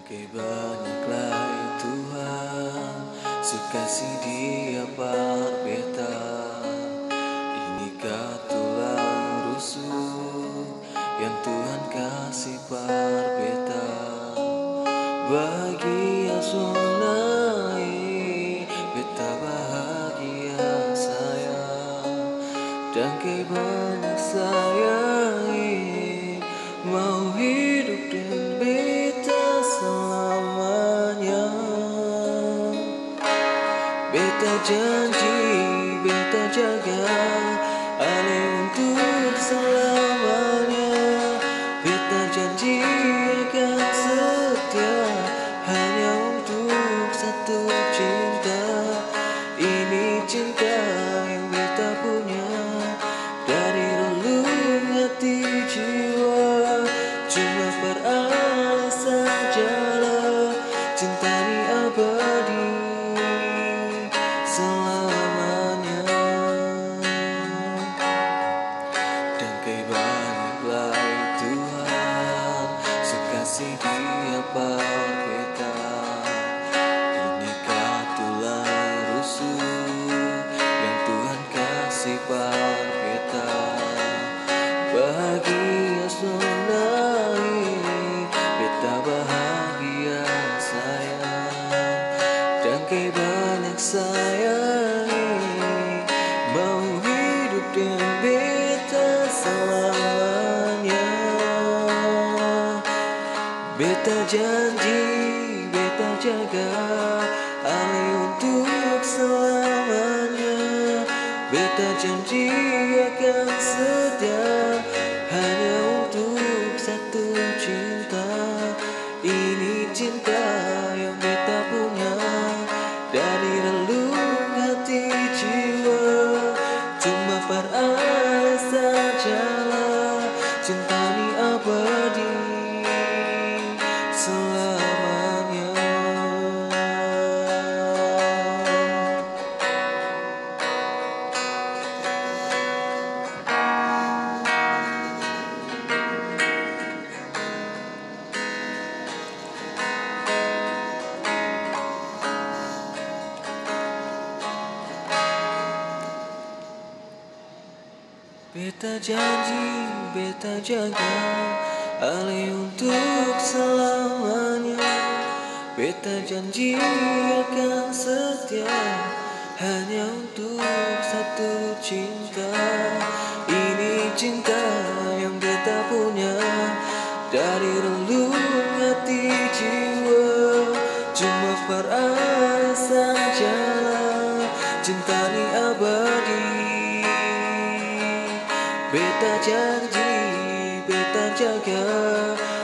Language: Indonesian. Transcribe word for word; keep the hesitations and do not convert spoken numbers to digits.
Bangkai banyaklah Tuhan, sukasih Dia parbeta. Inikah tulang rusuk yang Tuhan kasih parbeta. Bagi yang sunai, beta bahagia saya. Bangkai banyak sayangi, mau hidup dengan beta selamanya. Beta janji, beta jaga Ale untuk selamanya. Beta janji akan setia hanya untuk satu cinta. Ini cinta yang beta punya dari relung hati jiwa. Cuma beralih sajalah, cinta ini abadi selamanya. Bangkai banyaklah Tuhan, sukasih Dia parbeta. Inikah tulang rusuk yang Tuhan kasih parbeta. Bagi yang sunai, beta bahagia sayang. Bangkai banyak sayangi, mau hidup dengan beta selamanya. Beta janji, beta jaga Ale untuk selamanya. Beta janji akan setia hanya untuk satu cinta. Ini cinta yang beta punya dari relung hati jiwa. Cuma beralih sajalah, cinta ini abadi selamanya. Beta janji, beta jaga Ale untuk selamanya. Beta janji akan setia hanya untuk satu cinta. Ini cinta yang beta punya dari relung hati jiwa. Cuma beralih sajalah, cinta ini abadi. Beta janji, beta jaga